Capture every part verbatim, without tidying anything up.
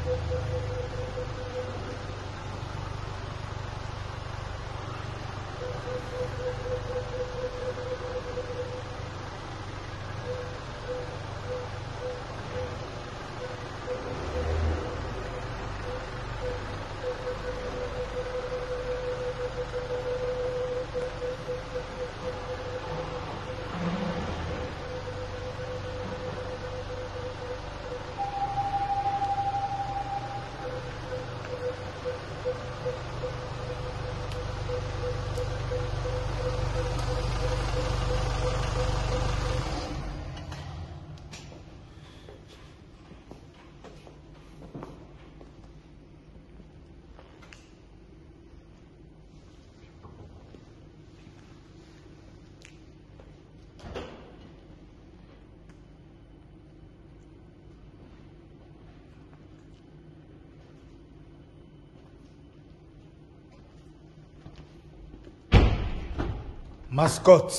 Mascotte.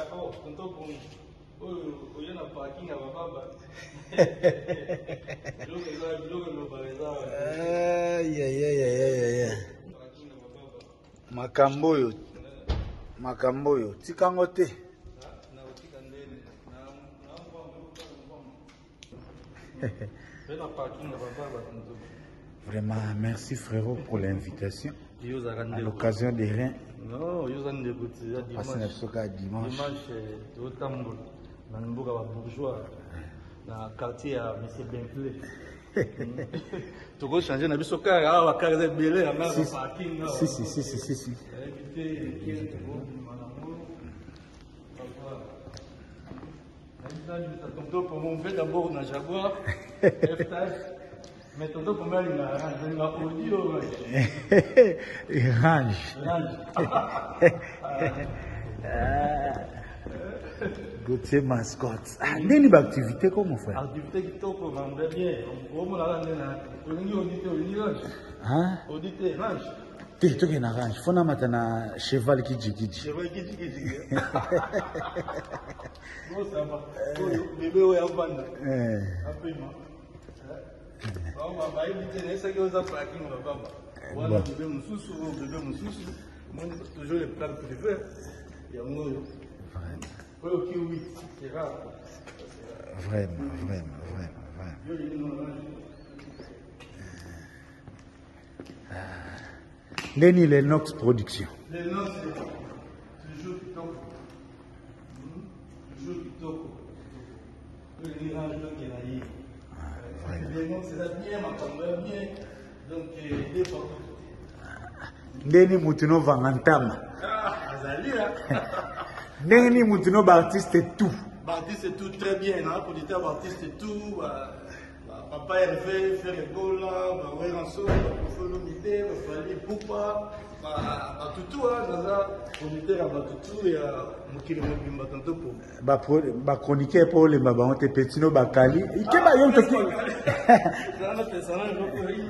Aïe aïe aïe aïe aïe. Makamboyo. Makamboyo. Tikangote. Vraiment, merci frérot pour l'invitation. À l'occasion des reins. Non, ils ont des petits dimanche. Dimanche. Dimanche, au Tambour, dans le bourgeois, dans le quartier à M. Bentley. Tu peux changer la bisoka, à la carte de Belé, à la parking. Si, si, si, si, si, si. Tonton pour mon fait d'abord dans Jaguar, mais tonton pour moi il a range, il a audio. Il range. Gauthier Mascotte. Ah, il y a activité comment faire? Activité qui top, on va bien. On va la rendre, on va auditer, on va Hein? auditer, range. Tu tu es range. Faut na matana cheval qui dit qui dit. Cheval qui dit qui dit. Bon ça va. Bébé ouais avanda. Eh. Après moi. On va va éviter les sacs aux parking là baba. Voilà bébé mususu, bébé mususu. Moi toujours les plans privés. Il y a moi. Vraiment. OK oui, c'est rare. Vraiment, vraiment, vraiment, vraiment. Lenny Lennox Production. Lennox, c'est toujours kitoko. Toujours kitoko. Le range donc il a eu. Lennox c'est bien, ma caméra bien. Donc des photos. Lenny Mutino Vangantama. Ah, Azalia. Lenny Mutino artiste tout. Artiste tout très bien, hein, producteur artiste tout. Papa Hervé, faire les goals là, ouais, en saut, pour faire l'unité, pour faire les poupas, à tout tout, hein, dans la producteur à tout et à Moukili Mokimba Tanto pour. Bah, bah, chroniqueur pour les babas, on te petino bakali. Il te va yon te qui? Ça n'a pas ça n'a pas eu.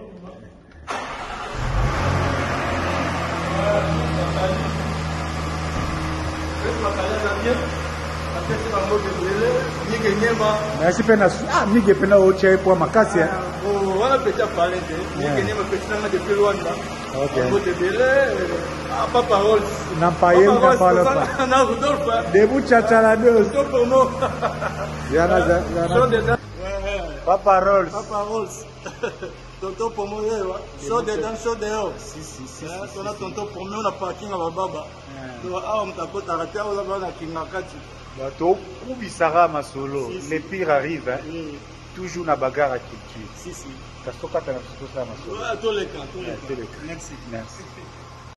Merci pena ah mige pena oche pour makasi hein. Oh voilà petit parler de mige nyema petit na de Rwanda. OK. Au débele ah pas parole. Na paye na parole pas. Na Rodolphe. Debout chachala deux. Stop pour moi. Yana yana. Pas parole. Pas parole. Tonton pour moi chaud dedans chaud dehors. Si si si. On a tonton pour moi on a parking à baba. Donc ah on t'a pas arrêté on a na kingakati. Bato kubisara masolo les pires arrivent hein. Mm. Toujours na bagarre à culture. Si si. Kasoka tana tout ça masolo. Ah tous les cas tous les cas. Merci. Merci.